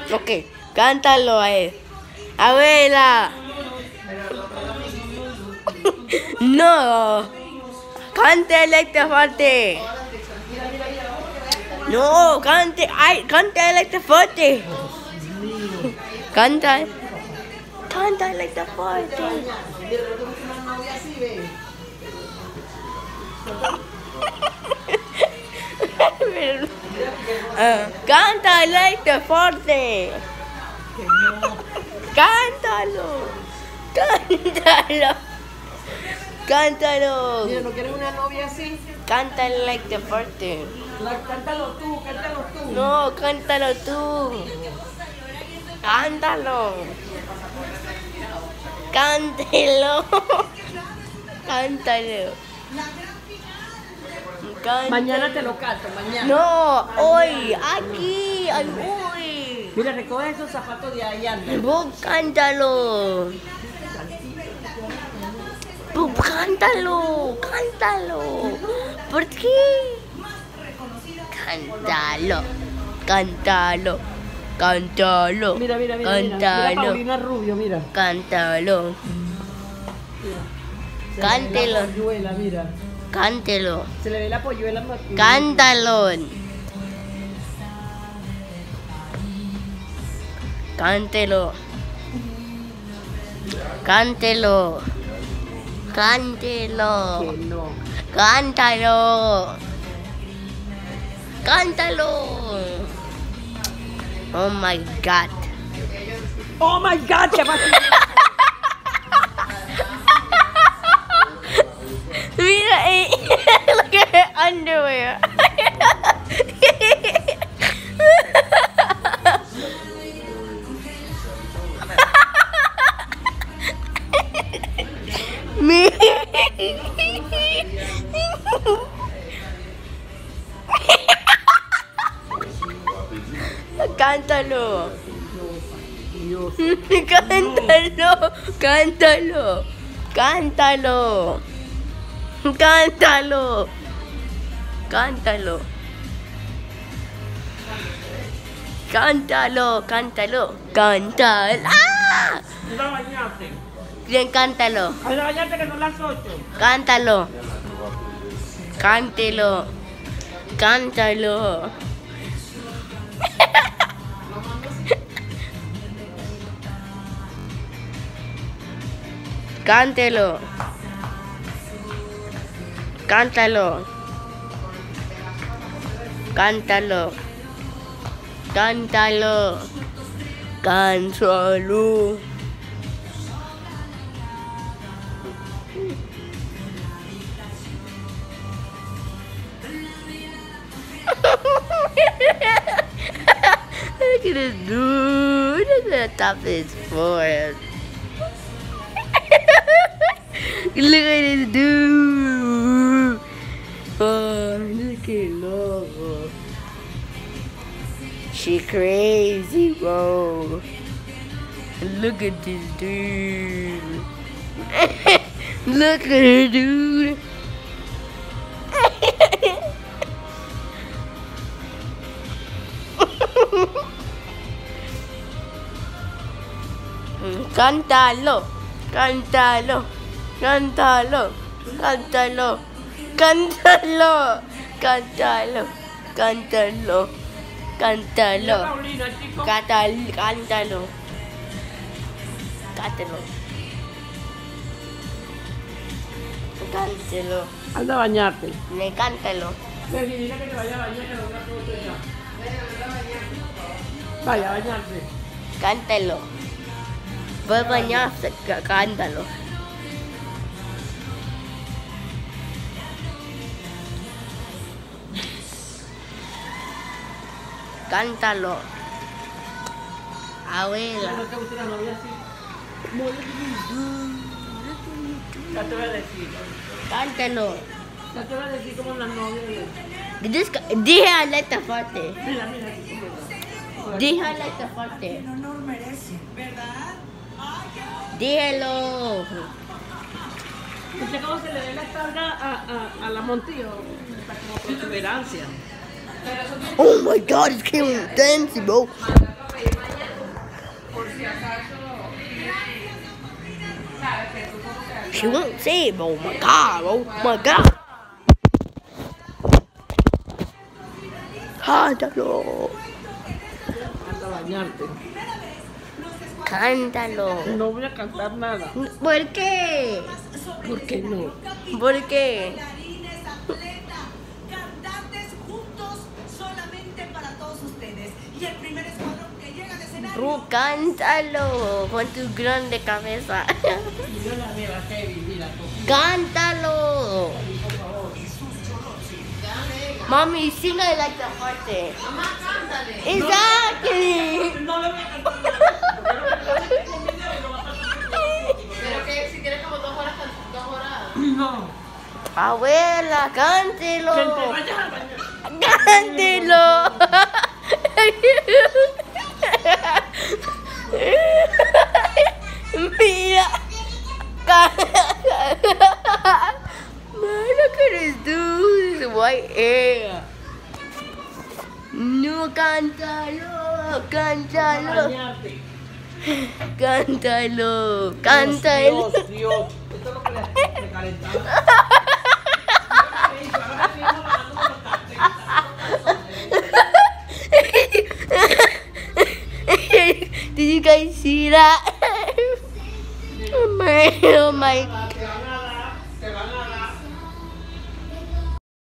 Ok, cántalo a él. Abuela. No. Cántale este fuerte. No, cante. Ay, cántale este fuerte. Canta. Cántale este fuerte. Cántale este fuerte. Cántalo. Cántalo. Cántalo. Mira, ¿no quieres una novia así? Cántale like the fuerte. Cántalo tú, cántalo tú. No, cántalo tú. Cántalo. Cántelo. Cántalo. Cántalo. Mañana te lo canto, mañana. No, hoy, aquí, hoy. Mira, recoge esos zapatos de ahí, anda. Vos cántalo. Vos cántalo, cántalo. ¿Por qué? Cántalo, cántalo, cántalo. Mira, mira, mira. Cántalo. Mira Paulina Rubio, mira. Cántalo. Se Cántelo. le ve la polluela, mira. Cántelo. Se le ve la polluela más. Cántalo. Cántelo. Cántelo. Cántelo. Que no. Cántalo. Cántalo. Oh my God. Oh my God, ¿qué pasa? Mira, look at her underwear. Cántalo. Dios. Cántalo. Cántalo. Cántalo. Cántalo. Cántalo. Cántalo. Cántalo. Cántalo. ¡Ah! Anda a bañarte. Bien, cántalo. Anda a bañarte que son las 8. Cántalo. Cántelo. Cántalo. Cántelo. Cántalo. Cántalo. Cántalo. Cántalo. Look at this dude. Look at the top of his forehead. Look at this dude. Oh, look at Lola. She crazy, bro. Look at this dude. Look at her, dude. Cántalo, cántalo, cántalo, cántalo, cántalo, cántalo, cántalo, cántalo, Paulina, chico. cántalo, cántalo, cántalo, Anda a bañarte. me cántalo. Sergi, dile que te vaya a bañar, que no te la ya. Vaya a bañarte. Cántalo. Voy a bañarse, cántalo. Cántalo. Abuela. ¿No te gusta la novia así? Ya te voy a decir. Cántalo. Ya te voy a decir cómo las novias. Dije alerta fuerte. Mira, mira, aquí cómo es. Dije alerta fuerte. No lo merece, ¿verdad? Dígelo. ¿Usted cómo se le ve la espalda a la Montillo? Está como protuberancia. Oh my God, it's killing dancing, bro. Por si acaso. Sabes que tú como que. She won't save. Oh my god. Oh my god. Cántalo. Anda a bañarte. Cántalo. No voy a cantar nada. ¿Por qué? ¿Por qué no? ¿Por qué? Bailarines, atletas, cantantes juntos solamente para todos ustedes. Y el primer escuadrón que llega al escenario. Cántalo con tu grande cabeza. Yo la veo a heavy, mira tú. Cántalo. Por favor. Mommy, sing it like the parte. Mamá, cántale. Exactly. No le voy a cantar nada. Pero que si quieres como 2 horas, 2 horas. No. Abuela, cántelo. Que te vayas a bañar. Cántelo. Mira. Man, look at this dude. His white hair. No, cántalo. Cántalo. Bañarte. Cántalo. Cántalo. Dios. Esto es lo que le calentaba. Did you guys see that? Oh my